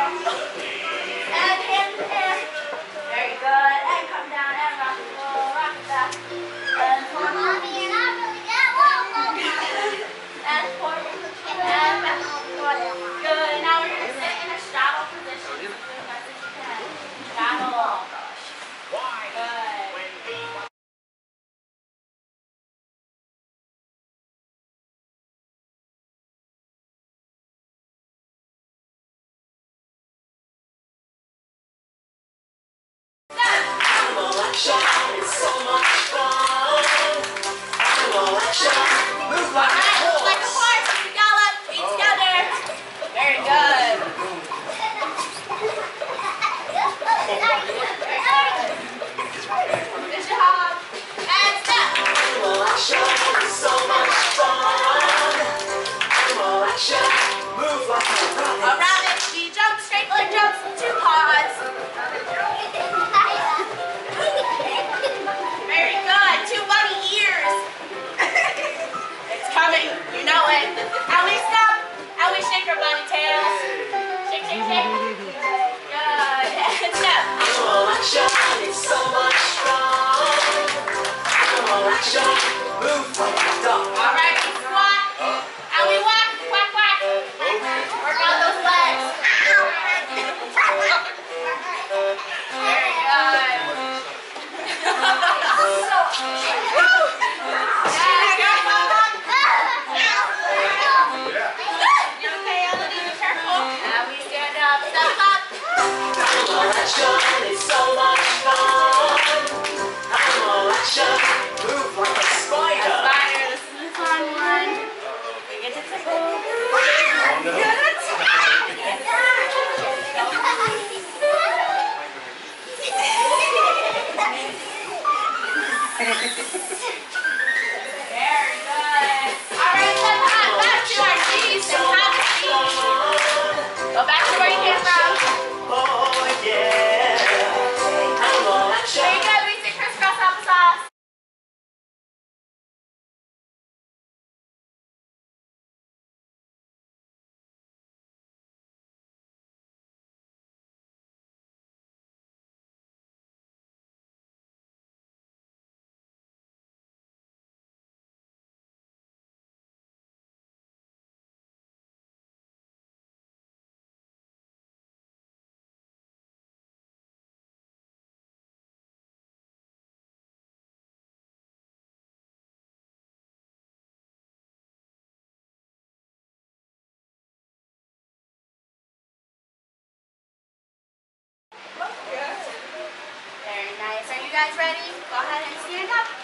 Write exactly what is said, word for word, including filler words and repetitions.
And hand in hand. Very good. And come down and rock the roll, rock that. And forward. Mommy, you're not really that well. And forward. And back. Good. Now we're going to sit in a straddle position. As best as you can. Straddle. Good. It's so much fun. Animal action. Move like a horse. Like a horse. Gallop. Feet together. Very good. Good job. And step. Animal action. It's so much fun. Animal action. Move like a rabbit. A rabbit. We jump. Straight leg jumps. Two paws. Very good. Two bunny ears. It's coming. You know it. And we stop. And we shake our bunny tails. Shake, shake, shake. Good. And step. Animal action. It's so much fun. Animal action. Move like a duck. All right. We squat. And we whack, whack, whack. Work out those legs. Very good. Animal action. It's so much fun. Animal action. Move like a spider. Spider, this is the fun one. We get to tickle. Oh, no. Very good. All right, let's head back to our seats and have a seat. Go back to where you came from. Oh, yeah. Animal action. Very good. We sit crisscross applesauce. Very nice. Are you guys ready? Go ahead and stand up.